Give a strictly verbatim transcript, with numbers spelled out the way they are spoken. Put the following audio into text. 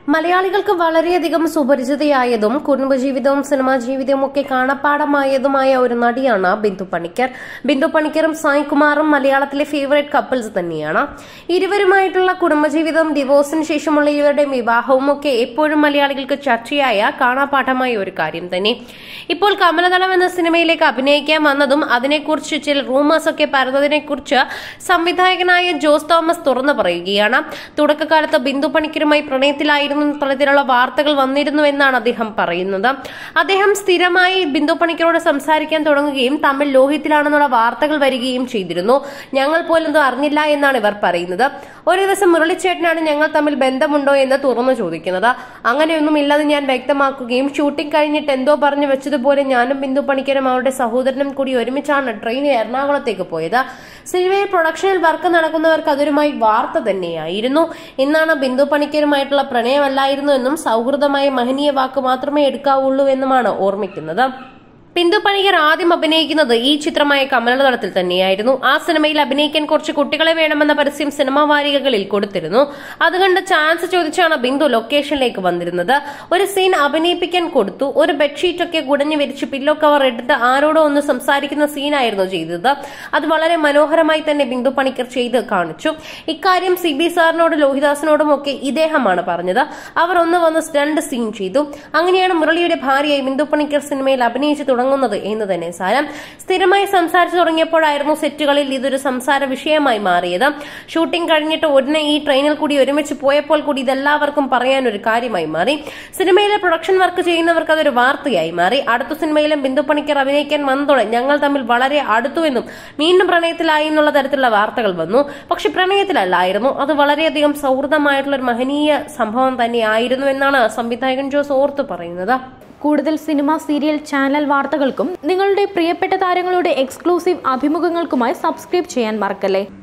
മലയാളികൾക്ക് വളരെയധികം സുപരിചിതയായതും കുടുംബജീവിതവും സിനിമാ ജീവിതവും ഒക്കെ കാണപ്പാടമായതുമായ ഒരു നടിയാണ് ബിന്ദു പണിക്കർ. ബിന്ദു പണിക്കറും സായ്കുമാറും മലയാളത്തിലെ ഫേവറേറ്റ് കപ്പിൾസ് തന്നെയാണ്. ഇരുവരുമായിട്ടുള്ള കുടുംബജീവിതവും ഡിവോഴ്സിന് ശേഷമുള്ള ഇവരുടെ വിവാഹവും ഒക്കെ എപ്പോഴും മലയാളികൾക്ക് ചർച്ചയായ കാണാപ്പാഠമായ ഒരു കാര്യം തന്നെ. ഇപ്പോൾ കമലദളം എന്ന സിനിമയിലേക്ക് അഭിനയിക്കാൻ വന്നതും അതിനെക്കുറിച്ച് ചില റൂമേഴ്സ് ഒക്കെ പരന്നതിനെക്കുറിച്ച് സംവിധായകനായ ജോസ് തോമസ് തുറന്നു പറയുകയാണ്. തുടക്കകാലത്ത് ബിന്ദു പണിക്കരുമായി പ്രണയത്തിലായിരുന്നു തരത്തിലുള്ള വാർത്തകൾ വന്നിരുന്നു എന്നാണ് അദ്ദേഹം പറയുന്നത്. അദ്ദേഹം സ്ഥിരമായി ബിന്ദു പണിക്കരോട് സംസാരിക്കാൻ തുടങ്ങുകയും തമ്മിൽ ലോഹിത്തിലാണെന്നുള്ള വാർത്തകൾ വരികയും ചെയ്തിരുന്നു. ഞങ്ങൾ പോലും അറിഞ്ഞില്ല എന്നാണ് ഇവർ പറയുന്നത്. ഒരു ദിവസം മുരളിച്ചേട്ടനാണ് ഞങ്ങൾ തമ്മിൽ ബന്ധമുണ്ടോ എന്ന് തുറന്നു ചോദിക്കുന്നത്. അങ്ങനെയൊന്നും ഇല്ലെന്ന് ഞാൻ വ്യക്തമാക്കുകയും ഷൂട്ടിംഗ് കഴിഞ്ഞിട്ട് എന്തോ പറഞ്ഞു വെച്ചതുപോലെ ഞാനും ബിന്ദു പണിക്കരും അവരുടെ സഹോദരനും കൂടി ഒരുമിച്ചാണ് ട്രെയിനിൽ എറണാകുളത്തേക്ക് പോയത്. സിനിമയിൽ പ്രൊഡക്ഷനിൽ വർക്ക് നടക്കുന്നവർക്ക് അതൊരുമായി വാർത്ത തന്നെയായിരുന്നു. എന്നാണ് ബിന്ദു പണിക്കരുമായിട്ടുള്ള പ്രണയമല്ലായിരുന്നു എന്നും സൗഹൃദമായ മഹനീയ വാക്ക് മാത്രമേ എടുക്കാവുള്ളൂ എന്നുമാണ് ഓർമ്മിക്കുന്നത്. ബിന്ദു പണിക്കർ ആദ്യം അഭിനയിക്കുന്നത് ഈ ചിത്രമായ കമലദളത്തിൽ തന്നെയായിരുന്നു. ആ സിനിമയിൽ അഭിനയിക്കാൻ കുറച്ച് കുട്ടികളെ വേണമെന്ന പരസ്യം സിനിമാ വാരികകളിൽ കൊടുത്തിരുന്നു. അതുകൊണ്ട് ചാൻസ് ചോദിച്ചാണ് ബിന്ദു ലൊക്കേഷനിലേക്ക് വന്നിരുന്നത്. ഒരു സീൻ അഭിനയിപ്പിക്കാൻ കൊടുത്തു. ഒരു ബെഡ്ഷീറ്റ് ഒക്കെ കുടഞ്ഞു വിരിച്ച് പില്ലോ കവർ എടുത്ത് ആരോടോ ഒന്ന് സംസാരിക്കുന്ന സീനായിരുന്നു ചെയ്തത്. അത് വളരെ മനോഹരമായി തന്നെ ബിന്ദു പണിക്കർ ചെയ്ത് കാണിച്ചു. ഇക്കാര്യം സി ബി സാറിനോട് ലോഹിദാസിനോടും ഒക്കെ ഇദ്ദേഹമാണ് പറഞ്ഞത്. അവർ ഒന്ന് വന്ന് രണ്ട് സീൻ ചെയ്തു. അങ്ങനെയാണ് മുരളിയുടെ ഭാര്യയായി ബിന്ദു പണിക്കർ സിനിമയിൽ അഭിനയിച്ചു തുടങ്ങുന്നത് എന്ന് തന്നെ സാരം. സ്ഥിരമായി സംസാരിച്ചു തുടങ്ങിയപ്പോഴായിരുന്നു സെറ്റുകളിൽ ഇതൊരു സംസാര വിഷയമായി മാറിയത്. ഷൂട്ടിംഗ് കഴിഞ്ഞിട്ട് ഉടനെ ഈ ട്രെയിനിൽ കൂടി ഒരുമിച്ച് പോയപ്പോൾ കൂടി ഇതെല്ലാവർക്കും പറയാനൊരു കാര്യമായി മാറി. സിനിമയിലെ പ്രൊഡക്ഷൻ വർക്ക് ചെയ്യുന്നവർക്ക് അതൊരു വാർത്തയായി മാറി. അടുത്ത സിനിമയിലും ബിന്ദു പണിക്കർ അഭിനയിക്കാൻ വന്നതോടെ ഞങ്ങൾ തമ്മിൽ വളരെ അടുത്തുവെന്നും വീണ്ടും പ്രണയത്തിലായി എന്നുള്ള തരത്തിലുള്ള വാർത്തകൾ വന്നു. പക്ഷെ പ്രണയത്തിലല്ലായിരുന്നു. അത് വളരെയധികം സൗഹൃദമായിട്ടുള്ള ഒരു മഹനീയ സംഭവം തന്നെയായിരുന്നു എന്നാണ് സംവിധായകൻ ജോസ് ഓർത്ത് പറയുന്നത്. കൂടുതൽ സിനിമ, സീരിയൽ, ചാനൽ വാർത്തകൾക്കും നിങ്ങളുടെ പ്രിയപ്പെട്ട താരങ്ങളുടെ എക്സ്ക്ലൂസീവ് അഭിമുഖങ്ങൾക്കുമായി സബ്സ്ക്രൈബ് ചെയ്യാൻ മറക്കല്ലേ.